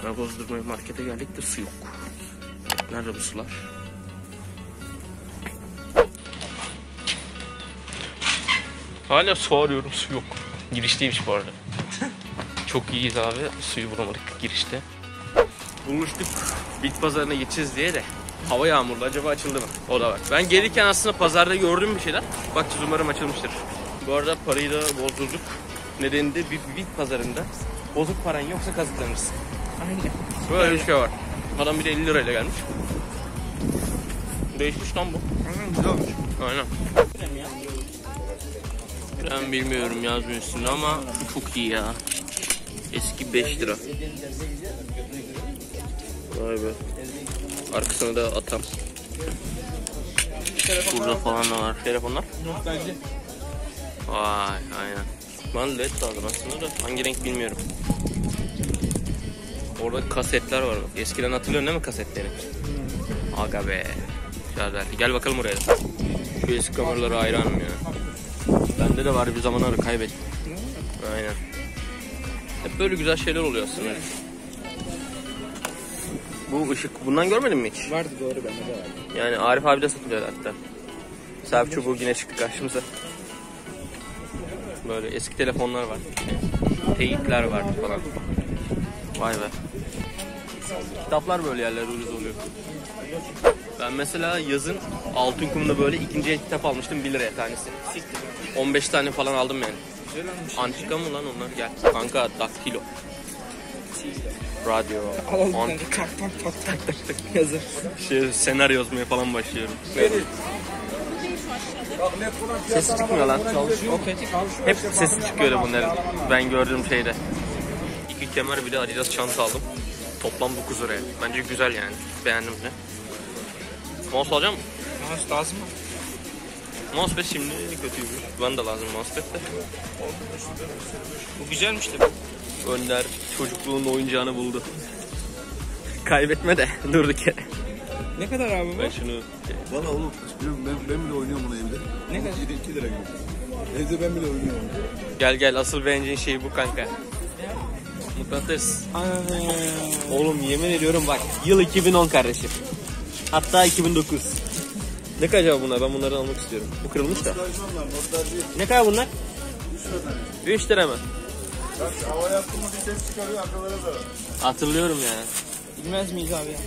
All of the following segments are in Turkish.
Ara bozdurmaya markete geldik de su yok. Nerede bu sular? Hala su arıyorum, su yok. Girişteymiş bu arada. Çok iyiyiz abi. Suyu bulamadık girişte. Bulmuştuk bit pazarına gideceğiz diye de. Hava yağmurlu, acaba açıldı mı? O da var. Ben gelirken aslında pazarda gördüm bir şeyler. Bakacağız, umarım açılmıştır. Bu arada parayı da bozdurduk. Nedeni de bir bit pazarında bozuk paran yoksa kazıklanırsın. Aynen. Böyle bir şey var. Adam bir de 50 lirayla gelmiş. Değişmiş lan bu. Güzel olmuş. Aynen. Ben bilmiyorum yazmıyor üstünde ama çok iyi ya. Eski 5 lira. Vay be. Arkasına da atam. Burada falan da var. Telefonlar. Nostalji. Vay aynen. Ben led aldım aslında da hangi renk bilmiyorum. Orada kasetler var. Eskiden hatırlıyorsun değil mi kasetleri? Aga be. Gel bakalım oraya. Şu eski kameralara hayranım ya. Bende de var bir zamanları kaybettim. Aynen. Hep böyle güzel şeyler oluyor aslında. Bu ışık, bundan görmedin mi hiç? Vardı, doğru, bende de vardı. Yani Arif abi de satılıyor hatta. Selfie çubuğu yine çıktı karşımıza. Böyle eski telefonlar var. Teyitler var falan. Vay be. Kitaplar böyle yerlerde ucuz oluyor. Ben mesela yazın Altınkum'da böyle ikinci el kitap almıştım 1 liraya tanesi. 15 tane falan aldım yani. Antika mı lan onlar? Gel. Kanka daktilo. Radyo. Antika. Tak yazın. Senaryo yazmaya falan başlıyorum. Sesi çıkmıyor lan. Hep sesi çıkıyor bunların. Ben gördüğüm şeyde. 2 kemer bir de Adidas çanta aldım. Toplam 9 liraya. Bence güzel yani. Beğendim de. Mouse alacağım mı? Mouse lazım mı? Mousepad şimdi kötüymüş. Bana da lazım mousepad de. Bu güzelmiş de. Önder çocukluğun oyuncağını buldu. Kaybetme de durduk yere. Ne kadar abi bu? Ben şunu... Valla oğlum ben bile oynuyorum bunu evde. Ne kadar? 2 lira gibi. Evde ben bile oynuyorum. Gel asıl beğeneceğin şey bu kanka. Mıknatıs. Oğlum yemin ediyorum bak yıl 2010 kardeşim. Hatta 2009. Ne kadar acaba bunlar? Ben bunları almak istiyorum. Bu kırılmış da. Ne kadar bunlar? 3 lira mı? Bak havaya attığımda bir ses çıkarıyor, arkalara zarar. Hatırlıyorum ya. Bilmez miyiz abi ya?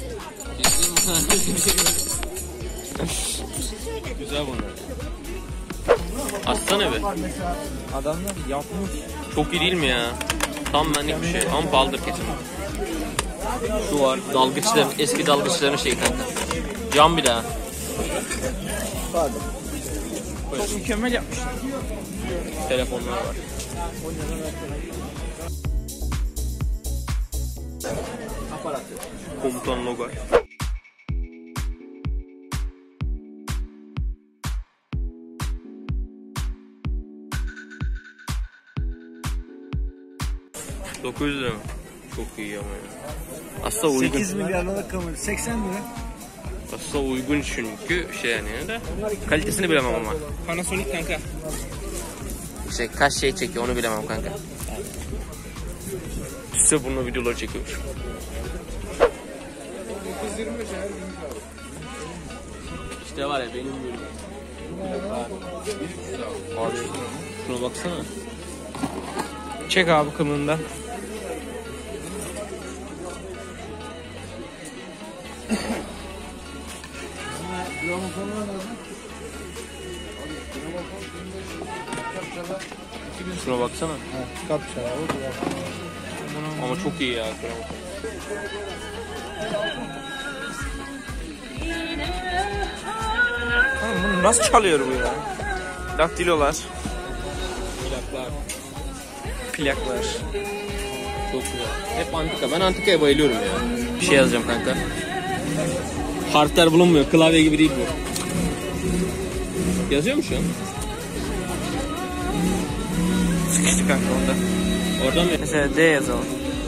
Güzel bunlar. Açsana be. Adamlar yapmış. Çok iyi değil mi ya? Tam benlik bir şey. Ama pahalıdır kesin. Şu var. Dalgıçların, eski dalgıçların şeyi kanka. Cam bir daha. Pardon. Çok mükemmel yapmışlar. Telefonlar var. Aparat. Komutan logo. $900 mı? Çok iyi ama ya. Aslında uygun. 8 milyar liralık kamera. 80 lira. Aslında uygun çünkü şey yani de. Kalitesini bilemem ama. Panasonic kanka. İşte kaç şey çekiyor onu bilemem kanka. Size bununla videoları çekiyormuş. 925 her gün. İşte var ya benim bölümüm. Abi şuna baksana. Çek abi kılığından. Şuna baksana. Kapça abi. Ama çok iyi ya. Bunu nasıl çalıyor bu ya? Daktilolar. Plaklar. Plaklar. Çok güzel. Hep antika. Ben antikaya bayılıyorum ya. Bir şey yazacağım kanka. Harfler bulunmuyor. Klavye gibi değil bu. Yazıyor mu şu an? Sıkıştı kanka onda. Oradan mı? Mesela D yazalım.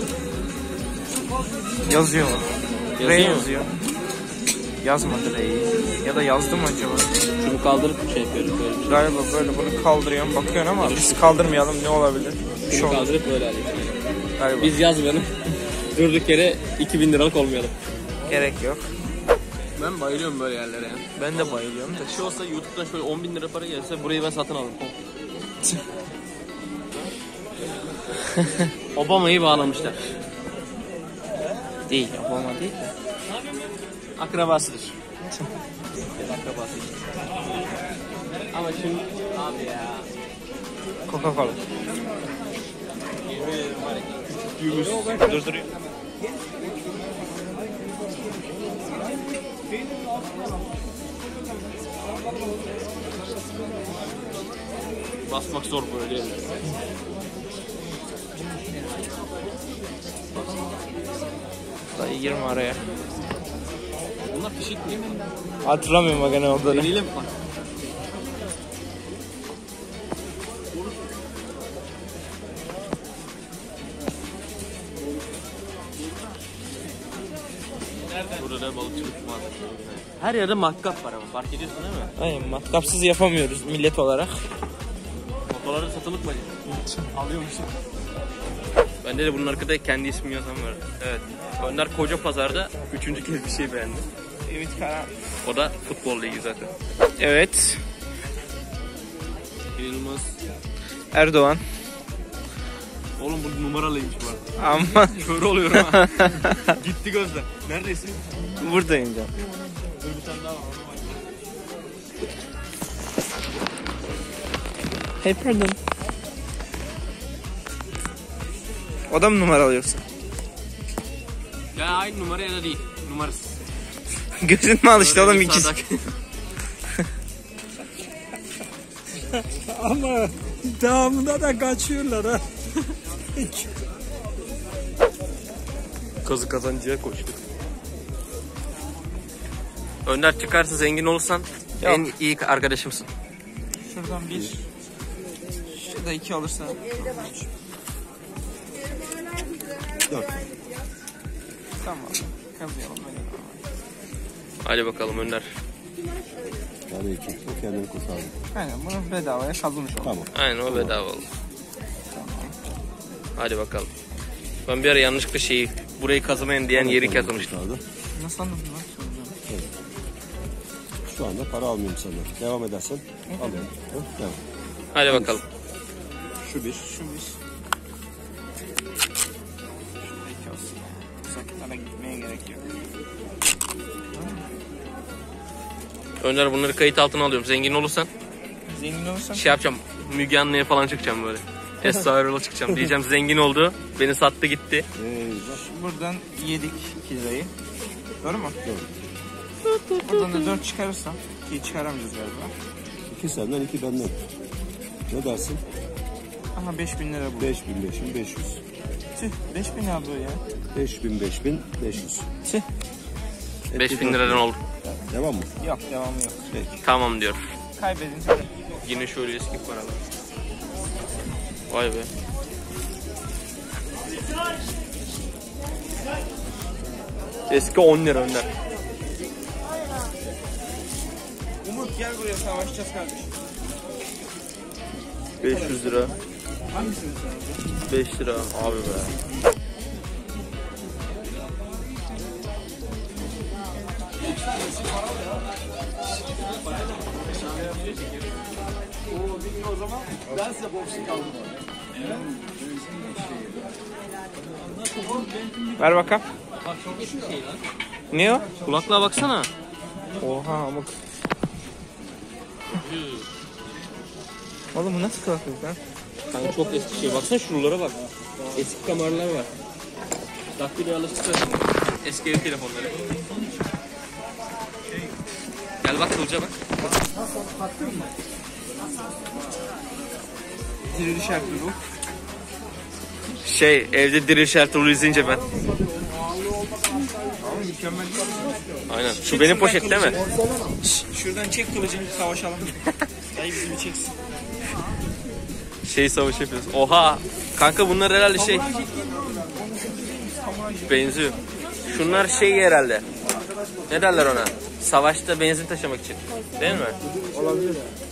Yazıyor mu? R Yazıyor mu? yazıyor. Yazmadı R'yi. Ya da yazdı mı acaba? Şunu kaldırıp şey yapıyoruz. Böyle. Galiba böyle bunu kaldırıyorum bakıyorsun ama biz kaldırmayalım, ne olabilir? Bir şey Şunu olur. kaldırıp böyle alayım. Galiba. Biz yazmayalım. Durduk yere 2000 liralık olmayalım. Gerek yok. Ben bayılıyorum böyle yerlere ya. Ben de bayılıyorum da. Şey olsa YouTube'dan şöyle 10.000 lira para gelse burayı ben satın alırım. Obama'yı bağlamışlar. Değil, Obama değil de. Akrabasıdır. Akrabası. Ama şimdi abi ya. Coca-Cola. Durduruyor. Basmak zor böyle değil mi? Dayı girme araya. Bunlar fişik değil mi? Hatırlamıyorum bak ne olduğunu. Eliyle mi bak? Burada balıkçılık var. Her yerde matkap var ama fark ediyorsun değil mi? Aynen, matkapsız yapamıyoruz millet olarak. Motorlarda satılık var. Alıyormuşum. Bende de bunun arkada kendi ismi yazan var. Evet. Önder Koca Pazar'da 3. kez bir şey beğendi. Ümit Karan. O da futbolla ilgili zaten. Evet. İnanılmaz. Erdoğan. Oğlum bu numaralıymış bu arada. Ama Kör oluyorum ha. Gitti gözden. Neredesin? buradayım canım. Dur bir tane daha var. Hey pardon. O da mı numaralı yoksa? Ya aynı numara ya da değil. Numarasız. Gözün mü alıştı oğlum Öyle bir ikisi? sadak. Ama devamında da kaçıyorlar ha. Kazı kazancıya koştu. Önder çıkarsa zengin olursan Yok. en iyi arkadaşımsın. Şuradan bir. Şurada iki olursa. 4. Tamam. Kazıyalım böyle. Hadi bakalım Önder. Yani 2. O kendini kurtardı. Aynen, bunu bedavaya kazanmış olduk. Tamam. Aynen o bedava oldu. Hadi bakalım. Ben bir ara yanlışlıkla burayı kazımayın diyen yeri kazımıştım. Kurtardı. Nasıl anladın lan? Soracağım. Şu anda para almıyorum senden. Devam edersen alıyorum. Hı? Devam. Hadi bakalım. Şu bir. Şu bir. Şurada iki olsun. Uzaklara gitmeye gerek yok. Önder bunları kayıt altına alıyorum. Zengin olursan Zengin olursam şey yapacağım. Müge Anlı'ya falan çıkacağım böyle. Esra Erol'a çıkacağım. Diyeceğim zengin oldu. Beni sattı gitti. buradan yedik 2 lirayı. Doğru mu? Doğru. Buradan da 4 çıkarırsam, ki çıkaramayacağız galiba. 2 senden 2 benden. Ne dersin? Aha 5000 lira bu. 5000, 500. Tüh, 5000 lira bu ya. 5000, 500. Tüh. 5000 liradan oldu. Devam mı? Yok, devamı yok. Peki. Tamam diyor. Kaybedince de. Yine şöyle eski paralar. Vay be. Eski 10 lira Önder. Umut gel buraya, savaşacağız kardeşim. 500 lira. Hangisini sen? 5 lira abi be. Ver bakalım. Ne o? Kulaklığa baksana. Oha amık. Oğlum bu nasıl kulaklık lan? Kanka çok eski şey. Baksana şuralara bak. Eski kameralar var. Daktilo alıştı. Eski ev telefonları. Gel bak kılıca bak. Dirili şartlı bu. Evde Diril Shelter'ı izleyince ben. Ama mükemmel. Aynen. Şu benim poşet değil mi? Şuradan çek kılıcını, savaşalım. Dayı bizi bir çeksin. Savaş yapıyoruz. Oha. Kanka bunlar herhalde benziyor. Şunlar herhalde. Ne derler ona? Savaşta benzin taşımak için. Değil mi? Olabilir.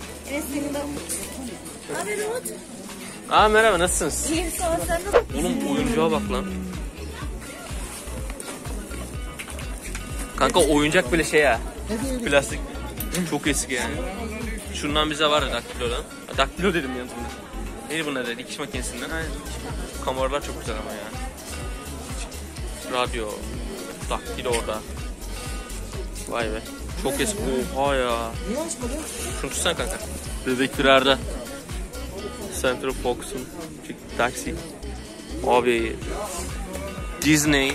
Abi Umut. Aa merhaba nasılsınız? İyiyim sağ ol, sen nasılsın? Oğlum oyuncuğa bak lan. Kanka oyuncak böyle şey ya. Plastik. Çok eski yani. Şundan bize var ya Daktilo'dan. Daktilo dedim yalnız buna. Neydi bunlar da dikiş makinesinden. Aynen. Kameralar çok güzel ama ya. Radyo. Daktilo orada. Vay be. Çok eski. Oha ya. Şunu tutsana kanka. Bebek Firar'da. Central Fox'un taksi. Abi. Disney.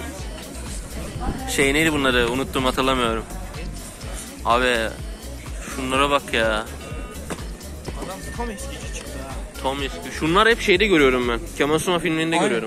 Şey neydi bunları? Unuttum, hatırlamıyorum. Abi. Şunlara bak ya. Adam tam eskici çıktı ha. Tam eski. Şunlar hep şeyde görüyorum ben. Kemal Sunal filmlerinde görüyorum.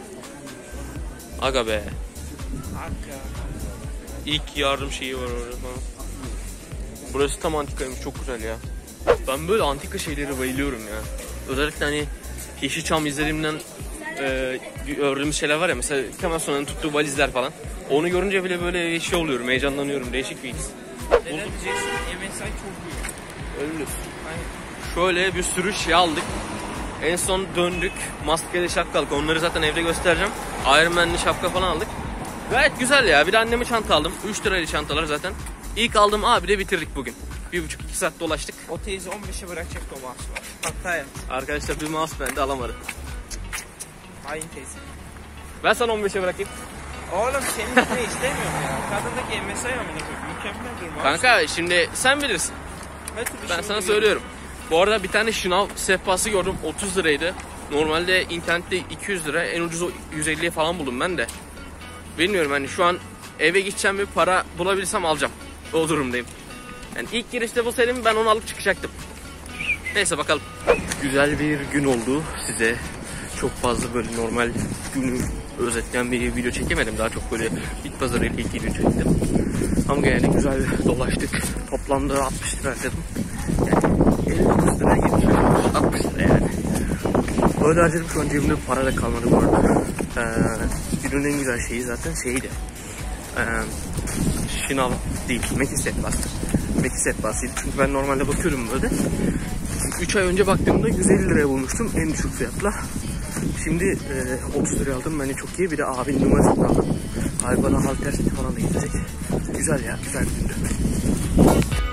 Aga be. Hakka. İlk yardım şeyi var orada falan. Burası tam antikaymış, çok güzel ya. Ben böyle antika şeylere bayılıyorum ya. Özellikle hani Yeşilçam izlediğimden gördüğümüz şeyler var ya, mesela Kemal Sunal'ın tuttuğu valizler falan. Onu görünce bile böyle şey oluyorum, heyecanlanıyorum, değişik bir his. Neden diyeceksin? MSI çok büyük. Ölürüz. Şöyle bir sürü şey aldık. En son döndük. Maskeli şapkalık. Onları zaten evde göstereceğim. Iron Man'li şapka falan aldık. Gayet güzel ya. Bir de anneme çanta aldım. 3 liraydı çantalar zaten. İlk aldığım abi de bitirdik bugün. 1,5-2 saat dolaştık. O teyze 15'e bırakacak o mouse var. Hatta ya. Arkadaşlar bir mouse bende alamadı. Hain teyze. Ben sana 15'e bırakayım. Oğlum senin ne istemiyorum ya. Kadındaki MSI amına koyayım. Mükemmel bir mouse. Kanka şimdi sen bilirsin. Ben sana söylüyorum. Bu arada bir tane şınav sehpası gördüm, 30 liraydı. Normalde internette 200 lira, en ucuz 150'ye falan buldum ben de. Bilmiyorum hani şu an eve gideceğim, bir para bulabilirsem alacağım. O durumdayım. Yani ilk girişte bulsaydım ben onu alıp çıkacaktım. Neyse bakalım. Güzel bir gün oldu size. Çok fazla böyle normal günü özetleyen bir video çekemedim. Daha çok böyle bit pazarı ile ilgili video çektim. Ama genelde güzel dolaştık. Toplamda 60 lira dedim. Yani 59 lira 70 lira 60 lira yani. Öyle harcadım, şu an cebimde para da kalmadı bu arada. Günün en güzel şeyi zaten şeydi. Şınav değil, Metis sehpası. Metis sehpasıydı. Çünkü ben normalde bakıyorum böyle. 3 ay önce baktığımda 150 liraya bulmuştum en düşük fiyatla. Şimdi 30 liraya aldım. Bence çok iyi. Bir de abinin numarasını aldım. Abi bana halter seti falan da getirecek. Güzel ya, güzel bir gündü.